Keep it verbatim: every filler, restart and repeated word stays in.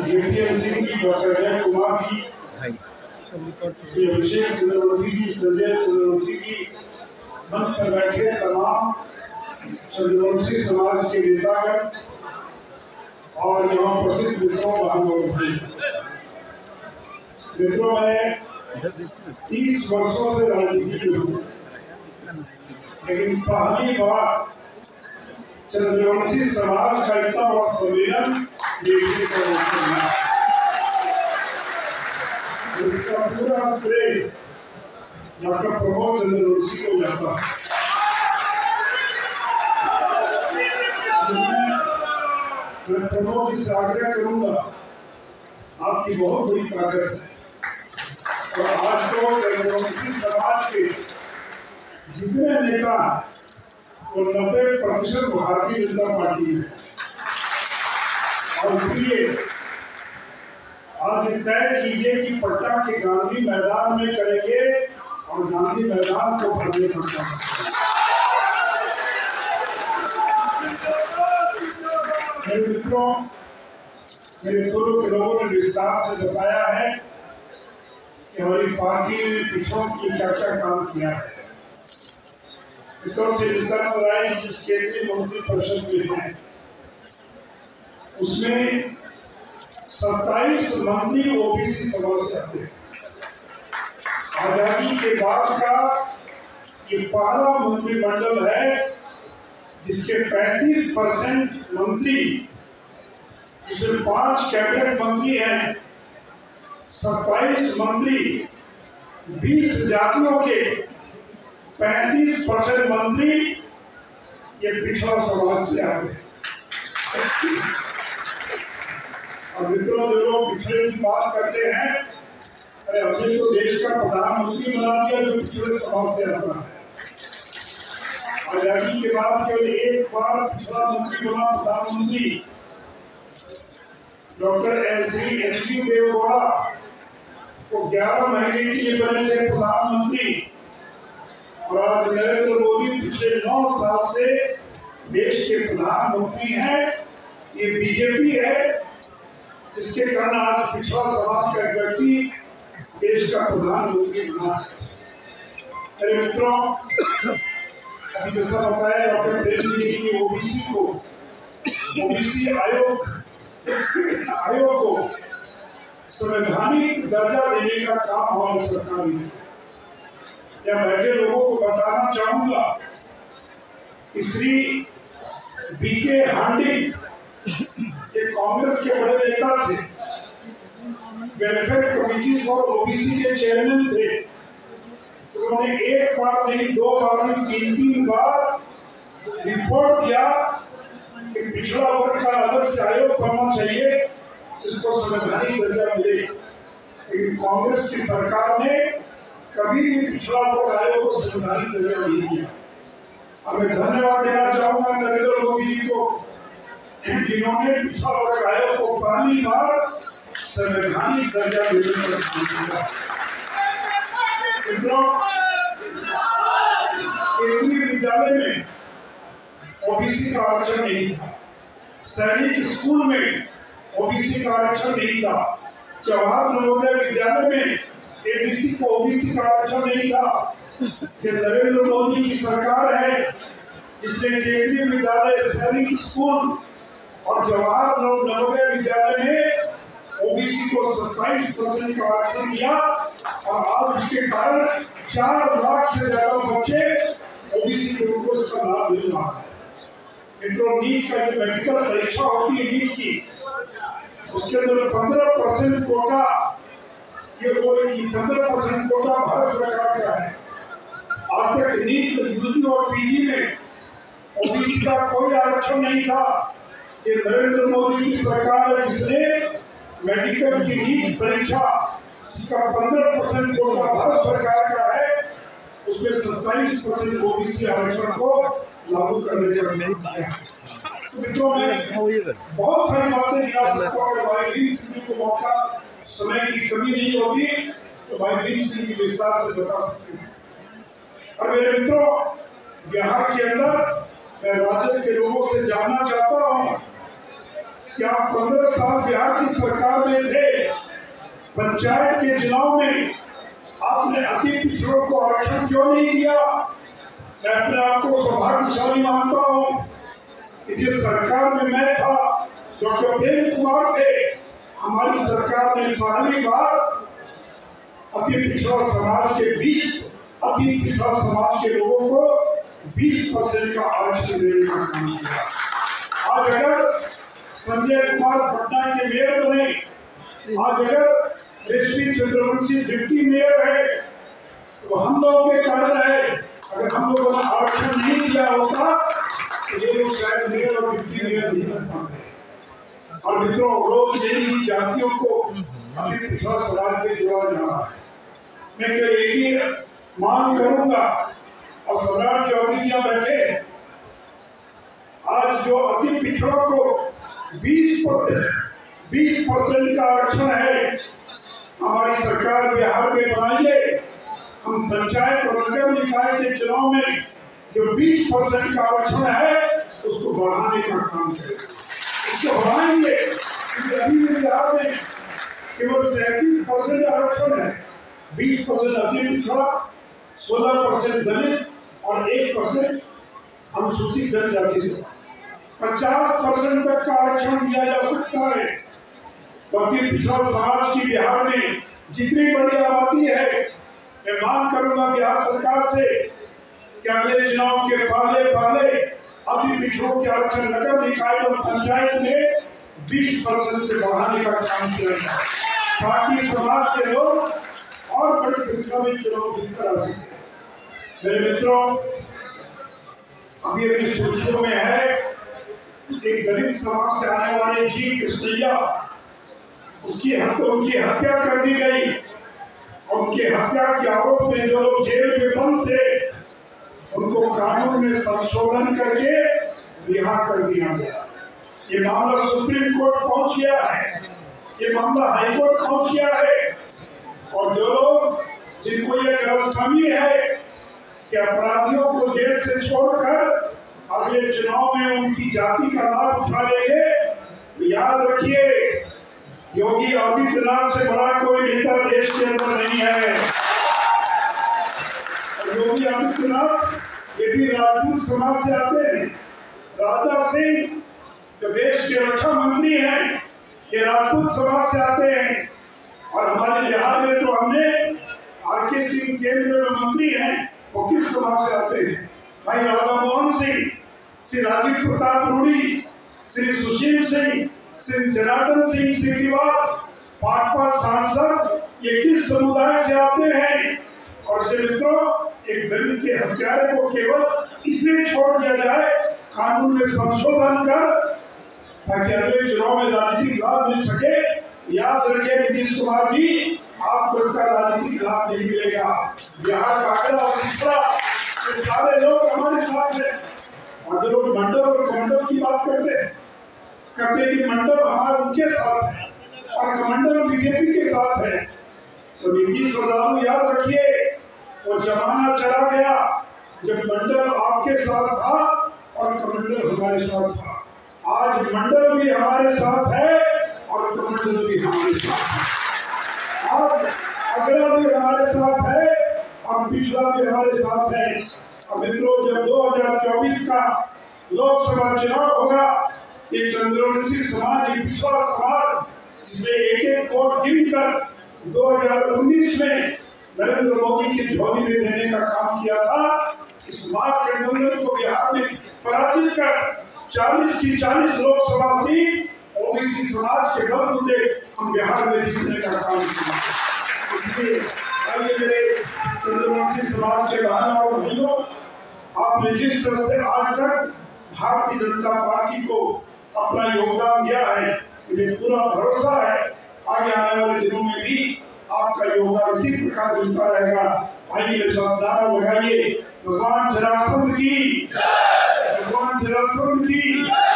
JPMC की doctor जय कुमार की, श्री अभिषेक चंद्रवंशी की, संजय चंद्रवंशी की, मंच पर बैठे तमाम चंद्रवंशी समाज के नेतागण और यहाँ प्रसिद्ध मित्रों बहनों भाई मित्रों, मैं तीस वर्षों से राजनीति में हूँ, लेकिन पहली बार चंद्रवंशी समाज का इतना बड़ा सम्मेलन देखने को मिला। इसका पूरा श्रेय डॉक्टर प्रमोद चंद्रवंशी को जाता है। मैं प्रमोद जी से आग्रह करूंगा, आपकी बहुत बड़ी ताकत है और आज तो चंद्रवंशी समाज के जितने नेता वो नब्बे प्रतिशत भारतीय जनता पार्टी है और इसलिए आज तय कीजिए कि पटना के गांधी मैदान में करेंगे और गांधी मैदान को भरने का काम। मेरे मित्रों, मेरे पूर्व के लोगों ने विस्तार से बताया है कि हमारी पार्टी ने पिछड़ों की क्या क्या काम किया है। मित्रों से नित्यानंद राय जिस केंद्रीय मंत्री परिषद में है उसमें सत्ताईस मंत्री ओबीसी समाज से आते हैं। आजादी के बाद का ये पहला मंत्रिमंडल है जिसके पैंतीस परसेंट मंत्री, जिसमें पांच कैबिनेट मंत्री हैं, सत्ताईस मंत्री, बीस जातियों के पैंतीस परसेंट मंत्री ये पिछड़ा समाज से आते हैं। और मित्रों, जो लोग पिछड़े की बात करते हैं, अरे हमने तो देश का प्रधानमंत्री बना दिया जो पिछड़े समाज से आता है। आजादी के बाद केवल एक बार पिछड़ा मंत्री बना प्रधानमंत्री doctor Shri H D Devegowda, वो ग्यारह महीने के लिए बने थे प्रधानमंत्री और आज नरेंद्र मोदी पिछले नौ साल से देश के प्रधानमंत्री हैं। ये बीजेपी है जिसके कारण आज पिछड़ा समाज का व्यक्ति देश का प्रधानमंत्री बना है। मेरे मित्रों, अभी जैसा बताया डॉक्टर प्रेम जी की ओबीसी को ओबीसी आयोग आयोग को संवैधानिक दर्जा देने का काम हमारी सरकार ने। या बैठे लोगों को बताना चाहूंगा कि श्री बी के हांडी ये कांग्रेस के बड़े नेता थे, वेलफेयर कमेटी फॉर ओबीसी के चेयरमैन थे। उन्होंने एक बार नहीं, दो बार नहीं, तीन तीन बार रिपोर्ट दिया कि पिछड़ा वर्ग का अलग से आयोग बनना चाहिए जिसको संवैधानिक दर्जा मिले, लेकिन कांग्रेस की सरकार ने कभी भी पिछड़ा वर्ग आयोग को संवैधानिक दर्जा नहीं दिया। अब मैं धन्यवाद देना चाहूंगा नरेंद्र मोदी जी को जिन्होंने पिछड़ा वर्ग आयोग को पहली बार संवैधानिक दर्जा देने पर दिया। केंद्रीय विद्यालय में ओबीसी का आरक्षण नहीं था, सैनिक स्कूल में ओबीसी का आरक्षण नहीं था, जवाहर नवोदय विद्यालय में एबीसी को ओबीसी का आरक्षण नहीं था। कि नरेंद्र मोदी की सरकार है जिसने केंद्रीय विद्यालय, सैनिक स्कूल और जवाहर नवोदय विद्यालय में ओबीसी को सत्ताईस परसेंट का आरक्षण दिया और आज इसके कारण चार लाख से ज्यादा बच्चे ओबीसी के रूप में इसका लाभ मिल रहा है। मित्रों, नीट का जो मेडिकल परीक्षा होती है नीट की, उसके अंदर पंद्रह परसेंट कोटा, ये वो पंद्रह परसेंट कोटा भारत सरकार का है। आज तक नीट यूजी और पीजी में ओबीसी का कोई आरक्षण नहीं था। ये नरेंद्र मोदी की सरकार है जिसने मेडिकल की नीट परीक्षा जिसका पंद्रह परसेंट कोटा भारत सरकार का है, उसमें सत्ताईस परसेंट ओबीसी आरक्षण को लागू करने का निर्णय किया। तो मित्रों, मैं बहुत सारी बातें गिना सकता हूँ। भाई भीम सिंह को मौका, समय की कमी नहीं होती तो भाई भीम सिंह की विस्तार से बता सकते हैं। और मेरे मित्रों, बिहार के अंदर मैं राजद के लोगों से जानना चाहता हूँ कि आप पंद्रह साल बिहार की सरकार में थे, पंचायत के चुनाव में आपने अति पिछड़ों को आरक्षण क्यों नहीं दिया? मैं अपने आप को सौभाग्यशाली मानता हूँ कि जिस सरकार में मैं था, डॉक्टर प्रेम कुमार थे, हमारी सरकार ने पहली बार अति पिछड़ा समाज के बीच अति पिछड़ा समाज के लोगों को बीस परसेंट का आरक्षण देने का काम किया। आज अगर संजय कुमार पटना के मेयर बने, आज अगर रेशमी चंद्रवंशी डिप्टी मेयर है, तो हम लोगों के कारण है। अगर हम लोगों ने आरक्षण नहीं दिया होता तो ये लोग शायद मेयर और डिप्टी मेयर नहीं बन पाते। और मित्रों, लोग नई जातियों को अति पिछड़ा समाज में जोड़ा जा रहा है। मैं केवल एक ही मांग करूंगा, और सम्राट चौधरी जी बैठे, आज जो अति पिछड़ों को बीस परसेंट का आरक्षण है, हमारी सरकार बिहार में बनाइए। हम पंचायत और नगर निकाय के चुनाव में जो बीस परसेंट का आरक्षण है उसको बढ़ाने का काम करें, उसको बढ़ाएंगे। अभी बिहार में केवल सैंतीस परसेंट आरक्षण है, बीस परसेंट अति पिछड़ा, सोलह परसेंट दलित और एक परसेंट अनुसूचित जनजाति से पचास परसेंट तक का आरक्षण दिया जा सकता है। तो अति पिछड़ा समाज की बिहार में जितनी बड़ी आबादी है, मैं मांग करूंगा बिहार सरकार से कि अगले चुनाव के पहले पहले अति पिछड़ों के आरक्षण नगर निकाय और पंचायत में बीस परसेंट से बढ़ाने का काम किया जाए, ताकि समाज के लोग और बड़ी संख्या में चुनाव जीतकर आ सके। मेरे मित्रों, अभी अभी सुर्खियों में है एक दलित समाज से आने वाले जी कृष्णैया, उसकी हत्या उनकी हत्या कर दी गई। उनके हत्या के आरोप में जो लोग जेल में बंद थे, उनको कानून में संशोधन करके रिहा कर दिया गया। ये मामला सुप्रीम कोर्ट पहुंच गया है, ये मामला हाई कोर्ट पहुंच गया है। और जो लोग जिनको ये गलतफहमी है कि अपराधियों को जेल से छोड़कर अगले चुनाव में उनकी जाति का लाभ उठा लेंगे, तो याद रखिए, योगी आदित्यनाथ से बड़ा कोई नेता देश के अंदर नहीं है। और योगी आदित्यनाथ ये भी राजपूत समाज से आते हैं। राजा सिंह जो देश के रक्षा मंत्री हैं, ये राजपूत समाज से आते हैं। और हमारे बिहार में तो हमने आर के सिंह केंद्र में मंत्री हैं, वो किस समाज से आते हैं? भाई राधा मोहन सिंह, श्री राजीव प्रताप रूडी, श्री सुशील सिंह, श्री जनार्दन सिंह सिग्रीवाल, पांच पांच सांसद, ये किस समुदाय से आते हैं? और से मित्रों, एक दलित के हत्यारे को केवल इसलिए छोड़ दिया जाए कानून में संशोधन कर, ताकि अगले चुनाव में राजनीतिक लाभ मिल सके। याद रखिए नीतीश कुमार जी, आपको इसका राजनीतिक लाभ नहीं मिलेगा। बिहार का आंकड़ा और पिछड़ा, ये सारे लोग हमारे साथ हैं। और जो लोग मंडल और कमंडल की बात करते हैं, कहते हैं कि मंडल हमारे उनके साथ है और कमंडल बीजेपी के साथ है। तो नीतीश और राहुल याद रखिए, वो जमाना चला गया जब मंडल आपके साथ था और कमंडल हमारे साथ था। आज मंडल भी हमारे साथ है और कमंडल भी हमारे साथ है। आज अगला भी हमारे साथ है और पिछला भी हमारे साथ है। और मित्रों, जब दो हज़ार चौबीस का लोकसभा चुनाव होगा, ये चंद्रवंशी समाज, ये पिछड़ा समाज, जिसने एक एक वोट गिनकर दो हज़ार उन्नीस में नरेंद्र मोदी की झोली में देने का काम किया था, इस महागठबंधन को बिहार में पराजित कर चालीस की चालीस लोकसभा सीट ओबीसी समाज के बलबूते हम बिहार में जीतने का काम किया। इसलिए आइए मेरे चंद्रवंशी समाज के बहनों और भाइयों, आपने जिस तरह से आज तक भारतीय जनता पार्टी को अपना योगदान दिया है, मुझे पूरा भरोसा है आगे आने वाले दिनों में भी आपका योगदान इसी प्रकार मिलता रहेगा। आइए सब नारा लगाइए, भगवान जरासंध की, भगवान जरासंध की।